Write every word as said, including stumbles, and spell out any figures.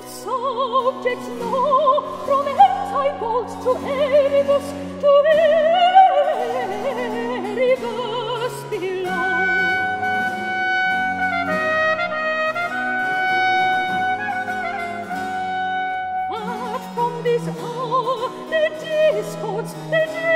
Subjects know, from hence I bolt to Erebus, to Erebus belong. But from this hour the discords, the